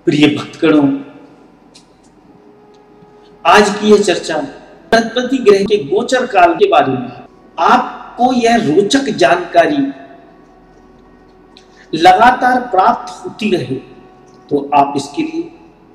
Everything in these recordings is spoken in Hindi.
प्रिय भक्तगणों, आज की यह चर्चा बृहस्पति ग्रह के गोचर काल के बारे में। आपको यह रोचक जानकारी लगातार प्राप्त होती रहे तो आप इसके लिए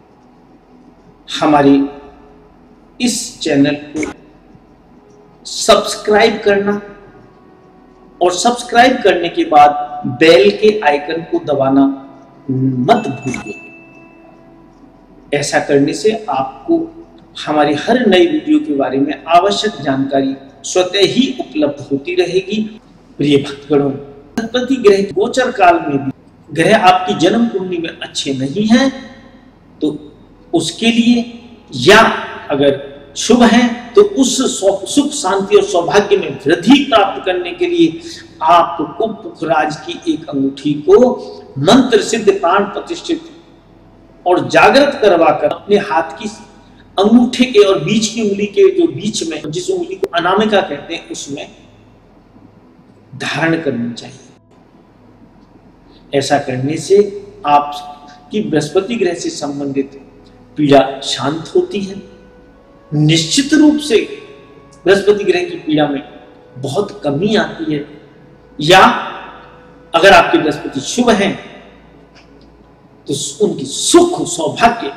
हमारे इस चैनल को सब्सक्राइब करना और सब्सक्राइब करने के बाद बेल के आइकन को दबाना मत भूलिए। ऐसा करने से आपको हमारी हर नई वीडियो के बारे में आवश्यक जानकारी स्वतः ही उपलब्ध होती रहेगी। प्रिय भक्तगणों, बृहस्पति ग्रह गोचर काल में भी ग्रह आपकी जन्म कुंडली में अच्छे नहीं हैं तो उसके लिए, या अगर शुभ हैं तो उस सुख शांति और सौभाग्य में वृद्धि प्राप्त करने के लिए आपको पुखराज की एक अंगूठी को मंत्र सिद्ध प्राण प्रतिष्ठित और जागृत करवाकर अपने हाथ की अंगूठे के और बीच की उंगली के जो बीच में, जिस उंगली को अनामिका कहते हैं, उसमें धारण करनी चाहिए। ऐसा करने से आपकी बृहस्पति ग्रह से संबंधित पीड़ा शांत होती है। निश्चित रूप से बृहस्पति ग्रह की पीड़ा में बहुत कमी आती है, या अगर आपके बृहस्पति शुभ हैं तो उनकी सुख, सौभाग्य,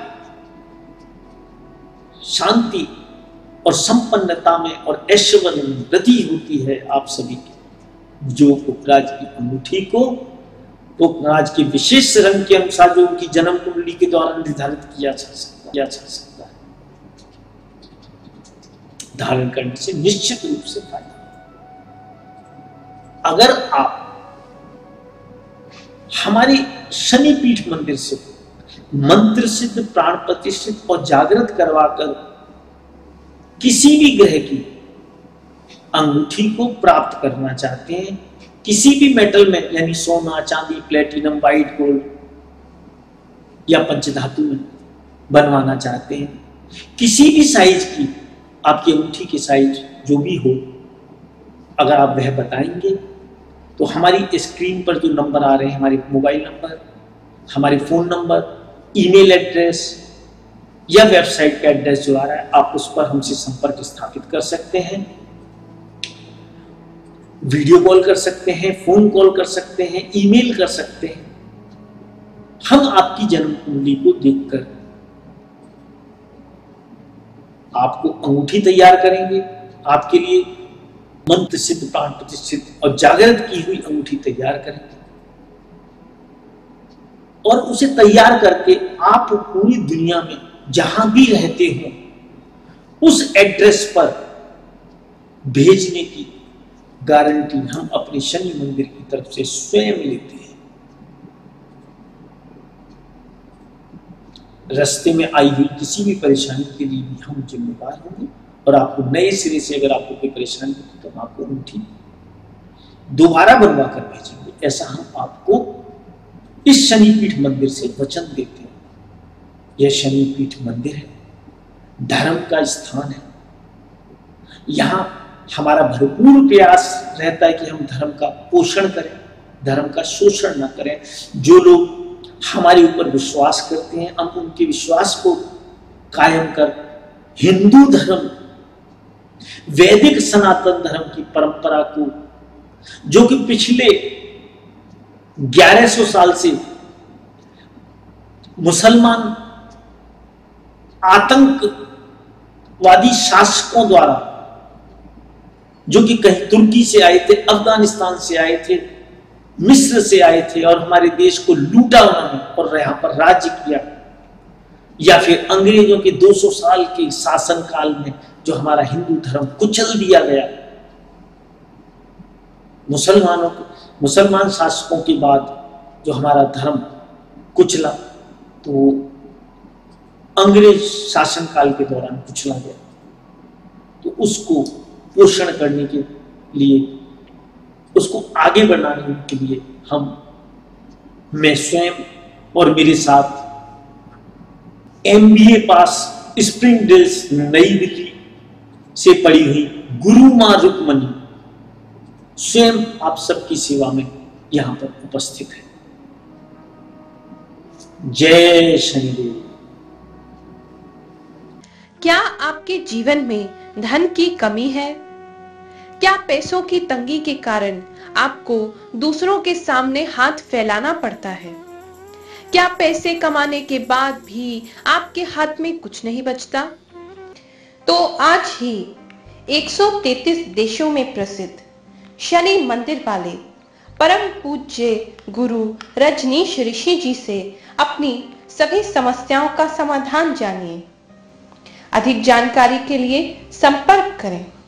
शांति और संपन्नता में और ऐश्वर्य में वृद्धि होती है। आप सभी की जो पुखराज की अंगूठी को पुखराज के विशेष रंग के अनुसार जो उनकी जन्म कुंडली के द्वारा निर्धारित किया जा सकता है, धारण करने से निश्चित रूप से फायदा। अगर आप हमारे शनि पीठ मंदिर से मंत्र सिद्ध प्राण प्रतिष्ठित और जागृत करवाकर किसी भी ग्रह की अंगूठी को प्राप्त करना चाहते हैं, किसी भी मेटल में, यानी सोना, चांदी, प्लेटिनम, व्हाइट गोल्ड या पंचधातु में बनवाना चाहते हैं, किसी भी साइज की आपकी अंगूठी की साइज जो भी हो, अगर आप वह बताएंगे तो हमारी स्क्रीन पर जो नंबर आ रहे हैं, हमारे मोबाइल नंबर, हमारे फोन नंबर, ईमेल एड्रेस या वेबसाइट का एड्रेस जो आ रहा है, आप उस पर हमसे संपर्क स्थापित कर सकते हैं। वीडियो कॉल कर सकते हैं, फोन कॉल कर सकते हैं, ईमेल कर सकते हैं। हम आपकी जन्म कुंडली को देखकर आपको अंगूठी तैयार करेंगे, आपके लिए मंत्र सिद्ध प्राण प्रतिष्ठित और जागृत की हुई अंगूठी तैयार करेंगे और उसे तैयार करके आप पूरी दुनिया में जहां भी रहते हो उस एड्रेस पर भेजने की गारंटी हम अपने शनि मंदिर की तरफ से स्वयं लेते हैं। रास्ते में आई हुई किसी भी परेशानी के लिए भी हम जिम्मेदार होंगे और आपको नए सिरे से अगर आपको कोई परेशानी होती तो हम आपको अंगूठी दोबारा बनवा कर भेजेंगे। ऐसा हम आपको इस शनिपीठ मंदिर से वचन देते हैं। यह शनिपीठ मंदिर है, धर्म का स्थान है। यहां हमारा भरपूर प्रयास रहता है कि हम धर्म का पोषण करें, धर्म का शोषण न करें। जो लोग हमारे ऊपर विश्वास करते हैं, हम उनके विश्वास को कायम कर हिंदू धर्म, वैदिक सनातन धर्म की परंपरा को, जो कि पिछले 1100 साल से मुसलमान आतंकवादी शासकों द्वारा, जो कि कहीं तुर्की से आए थे, अफगानिस्तान से आए थे, मिस्र से आए थे और हमारे देश को लूटा उन्होंने और यहां पर राज्य किया, या फिर अंग्रेजों के 200 साल के शासन काल में जो हमारा हिंदू धर्म कुचल दिया गया, मुसलमान शासकों के बाद जो हमारा धर्म कुचला, तो अंग्रेज शासन काल के दौरान कुचला गया। तो उसको पोषण करने के लिए, उसको आगे बढ़ाने के लिए मैं स्वयं और मेरे साथ MBA पास स्प्रिंग डेल्स नई दिल्ली से पढ़ी हुई गुरु मां रुक्मणी स्वयं आप सबकी सेवा में यहां पर उपस्थित है। जय शनिदेव। क्या आपके जीवन में धन की कमी है? क्या पैसों की तंगी के कारण आपको दूसरों के सामने हाथ फैलाना पड़ता है? क्या पैसे कमाने के बाद भी आपके हाथ में कुछ नहीं बचता? तो आज ही 133 देशों में प्रसिद्ध शनि मंदिर वाले परम पूज्य गुरु रजनीश ऋषि जी से अपनी सभी समस्याओं का समाधान जानिए। अधिक जानकारी के लिए संपर्क करें।